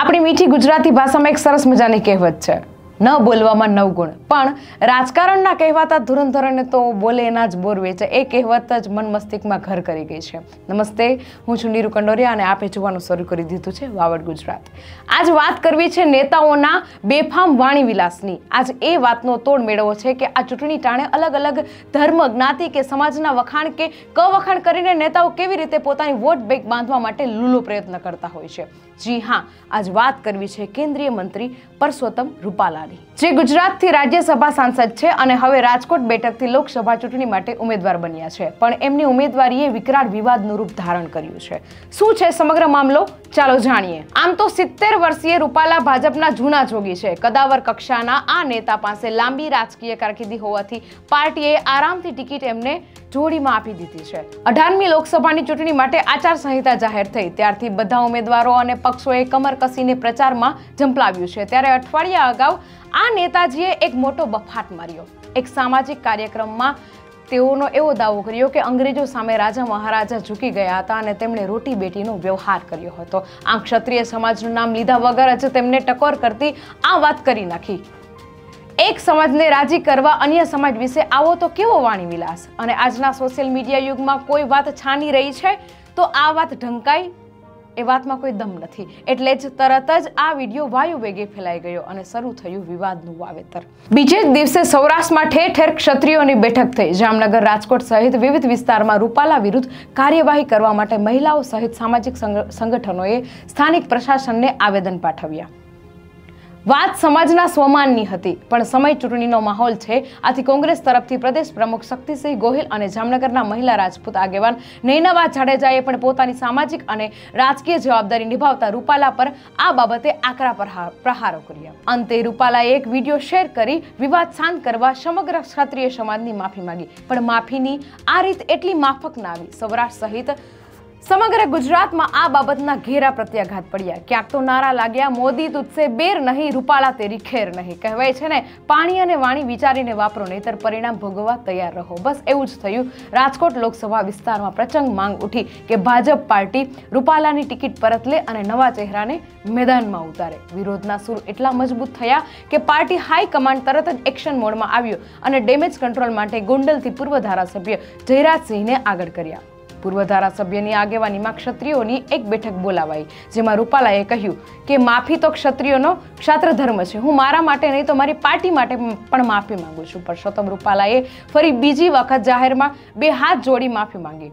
આપણી મીઠી ગુજરાતી ભાષામાં એક સરસ મજાની કહેવત છે, ન બોલવામાં નવગુણ, પણ રાજકારણના કહેવાતા ધુરંધરોને તો બોલે એના જ બોર વેચે, એ કહેવત જ મન મસ્તિષ્કમાં ઘર કરી ગઈ છે. નમસ્તે, હું છું નીરુ કંડોરિયા અને આપે જોવાનું શરૂ કરી દીધું છે વાવડ ગુજરાત. આજ વાત કરવી છે નેતાઓના બેફામ વાણી વિલાસની. આજ એ વાતનો તોડ મેળવવો છે કે આ ચૂંટણી ટાણે અલગ અલગ ધર્મ, જ્ઞાતિ કે સમાજના વખાણ કે કવખાણ કરીને નેતાઓ કેવી રીતે પોતાની વોટ બેંક બાંધવા માટે લૂલો પ્રયત્ન કરતા હોય છે. જી હા, આજ વાત કરવી છે કેન્દ્રીય મંત્રી પરસોત્તમ રૂપાલાની, જે ગુજરાતથી રાજ્યસભા સાંસદ છે અને હવે રાજકોટ બેઠકથી લોકસભા ચૂંટણી માટે ઉમેદવાર બન્યા છે. પણ એમની ઉમેદવારીએ વિકરાળ વિવાદનું રૂપ ધારણ કર્યું છે. શું છે સમગ્ર મામલો? ચાલો જાણીએ. આમ તો 70 વર્ષીય રૂપાલા ભાજપના જૂના જોગી છે. કદાવર કક્ષાના આ નેતા પાસે લાંબી રાજકીય કારકિર્દી હોવાથી પાર્ટીએ આરામથી ટિકિટ એમને જોડીમાં આપી દીધી છે. 18મી લોકસભાની ચૂંટણી માટે આચાર સંહિતા જાહેર થઈ ત્યારથી બધા ઉમેદવારો અને પક્ષોએ કમર કસીને પ્રચારમાં ઝંપલાવ્યું છે. ત્યારે અઠવાડિયા અગાઉ આ નેતાજીએ એક મોટો બફાટ માર્યો. એક સામાજિક કાર્યક્રમમાં તેઓનો એવો દાવો કર્યો કે અંગ્રેજો સામે રાજા મહારાજા ઝૂકી ગયા હતા અને તેમણે રોટી બેટીનો વ્યવહાર કર્યો હતો. આમ ક્ષત્રિય સમાજનું નામ લીધા વગર જ તેમને ટકોર કરતી આ વાત કરી નાખી. એક સમાજને રાજી કરવા અન્ય સમાજ વિશે આવો તો કેવો વાણી વિલાસ! અને આજના સોશિયલ મીડિયા યુગમાં કોઈ વાત છાની રહી છે તો આ વાત ઢંકાઈ, એ વાતમાં કોઈ દમ નથી. એટલે જ તરત જ આ વિડીયો વાયુ વેગે ફેલાઈ ગયો અને શરૂ થયું વિવાદનું વાવેતર. બીજે જ દિવસે સૌરાષ્ટ્રમાં ઠેર ઠેર ક્ષત્રિયોની બેઠક થઈ. જામનગર, રાજકોટ સહિત વિવિધ વિસ્તારમાં રૂપાલા વિરુદ્ધ કાર્યવાહી કરવા માટે મહિલાઓ સહિત સામાજિક સંગઠનોએ સ્થાનિક પ્રશાસનને આવેદન પાઠવ્યા. વાત સમાજના સ્વમાનની હતી, પણ સમય ચૂંટણીનો માહોલ છે. આથી કોંગ્રેસ તરફથી પ્રદેશ પ્રમુખ શક્તિસિંહ ગોહિલ અને જામનગરના મહિલા રાજપૂત આગેવાન નૈનાબા જાડેજાએ પણ પોતાની સામાજિક અને રાજકીય જવાબદારી નિભાવતા રૂપાલા પર આ બાબતે આકરા પ્રહારો કર્યા. અંતે રૂપાલાએ એક વિડીયો શેર કરી વિવાદ શાંત કરવા સમગ્ર ક્ષત્રિય સમાજની માફી માંગી. પણ માફીની આ રીત એટલી માફક ના આવી. સૌરાષ્ટ્ર સહિત સમગ્ર ગુજરાતમાં આ બાબતના ઘેરા પ્રત્યાઘાત પડ્યા. ક્યાંક તો નારા લાગ્યા, મોદી તુજસે બેર નહીં, રૂપાલા તેરી ખેર નહીં. કહેવાય છે ને, પાણી અને વાણી વિચારીને વાપરો, નહીતર પરિણામ ભોગવવા તૈયાર રહો. બસ એવું જ થયું. રાજકોટ લોકસભા વિસ્તારમાં પ્રચંડ માંગ ઉઠી કે ભાજપ પાર્ટી રૂપાલાની ટિકિટ પરત લે અને નવા ચહેરાને મેદાનમાં ઉતારે. વિરોધના સૂર એટલા મજબૂત થયા કે પાર્ટી હાઈકમાન્ડ તરત જ એક્શન મોડમાં આવ્યો અને ડેમેજ કંટ્રોલ માટે ગોંડલથી પૂર્વ ધારાસભ્ય જયરાજસિંહને આગળ કર્યા. પૂર્વ ધારાસભ્યની આગેવાનીમાં ક્ષત્રિયોની એક બેઠક બોલાવાઈ, જેમાં રૂપાલાએ કહ્યું કે માફી તો ક્ષત્રિયોનો ક્ષાત્ર ધર્મ છે. હું મારા માટે નહીં તો મારી પાર્ટી માટે પણ માફી માંગુ છું. પરસોત્તમ રૂપાલાએ ફરી બીજી વખત જાહેરમાં બે હાથ જોડી માફી માંગી.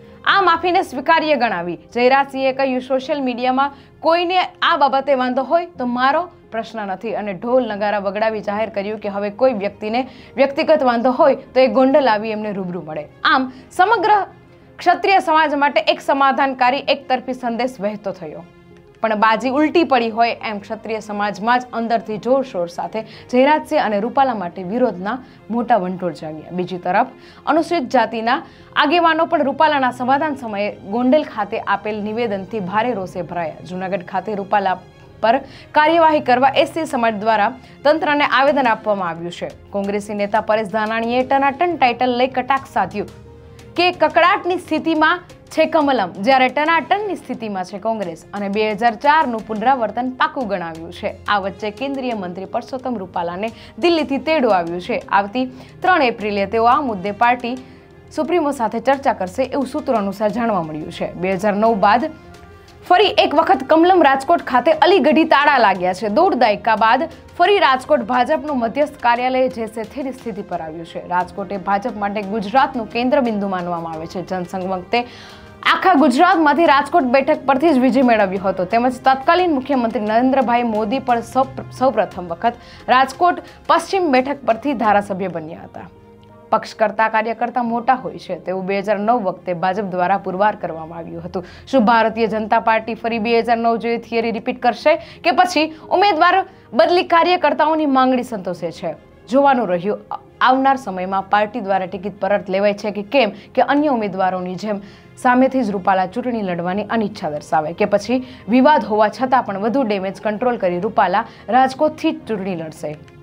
આ માફીને સ્વીકાર્ય ગણાવી. જયરાજસિંહે કહ્યું, સોશિયલ મીડિયામાં કોઈને આ બાબતે વાંધો હોય તો મારો પ્રશ્ન નથી, અને ઢોલ નગારા વગડાવી જાહેર કર્યું કે હવે કોઈ વ્યક્તિને વ્યક્તિગત વાંધો હોય તો એ ગોંડલ આવી એમને રૂબરૂ મળે. આમ સમગ્ર ક્ષત્રિય સમાજ માટે એક સમાધાનકારી એક તરફી સંદેશ વહેતો થયો. પણ બાજી ઉલટી પડી હોય એમ ક્ષત્રિય સમાજમાં જ અંદરથી જોરશોર સાથે જયરાજસિંહ અને રૂપાલા માટે વિરોધના મોટા વંટોળ જાગ્યા. બીજી તરફ અનુસૂચિત જાતિના આગેવાનો પણ રૂપાલાના સમાધાન સમયે ગોંડલ ખાતે આપેલ નિવેદનથી ભારે રોષે ભરાયા. જૂનાગઢ ખાતે રૂપાલા પર કાર્યવાહી કરવા એસસી સમાજ દ્વારા તંત્રને આવેદન આપવામાં આવ્યું છે. કોંગ્રેસી નેતા પરેશ ધાનાણીએ ટનાટન ટાઇટલ લઈ કટાક્ષ સાધ્યું કે કકડાટની સ્થિતિમાં છે કમલમ, જ્યારે ટનાટનની સ્થિતિમાં છે કોંગ્રેસ, અને 2004નું પુનરાવર્તન પાકું ગણાવ્યું છે. આ વચ્ચે કેન્દ્રીય મંત્રી પરસોત્તમ રૂપાલાને દિલ્હીથી તેડું આવ્યું છે. આવતી 3 એપ્રિલે તેઓ આ મુદ્દે પાર્ટી સુપ્રીમો સાથે ચર્ચા કરશે એવું સૂત્રો અનુસાર જાણવા મળ્યું છે. 2009 બાદ ફરી એક વખત કમલમ રાજકોટ ખાતે અલીગઢી તાળા લાગ્યા છે. 1.5 દાયકા બાદ ફરી રાજકોટ ભાજપનું મધ્યસ્થ કાર્યાલય જેસે તેની સ્થિતિ પર આવ્યું છે. રાજકોટ એ ભાજપ માટે ગુજરાતનું કેન્દ્ર બિંદુ માનવામાં આવે છે. જનસંઘ વખતે આખા ગુજરાતમાંથી રાજકોટ બેઠક પરથી જ વિજય મેળવ્યો હતો. તેમજ તત્કાલીન મુખ્યમંત્રી નરેન્દ્રભાઈ મોદી પણ સૌપ્રથમ વખત રાજકોટ પશ્ચિમ બેઠક પરથી ધારાસભ્ય બન્યા હતા. પક્ષ કરતા કાર્યકર્તા મોટા હોય છે તેવું 2009 વખતે ભાજપ દ્વારા પુરવાર કરવામાં આવ્યું હતું. શું ભારતીય જનતા પાર્ટી ફરી 2009 જેવી થિયરી રિપીટ કરશે કે પછી ઉમેદવાર બદલી કાર્યકર્તાઓની માંગણી સંતોષે છે? જોવાનું રહ્યું. આવનાર સમયમાં પાર્ટી દ્વારા ટિકિટ પરત લેવાય છે કે કેમ, કે અન્ય ઉમેદવારોની જેમ સામેથી જ રૂપાલા ચૂંટણી લડવાની અનિચ્છા દર્શાવે, કે પછી વિવાદ હોવા છતાં પણ વધુ ડેમેજ કંટ્રોલ કરી રૂપાલા રાજકોટથી ચૂંટણી લડશે.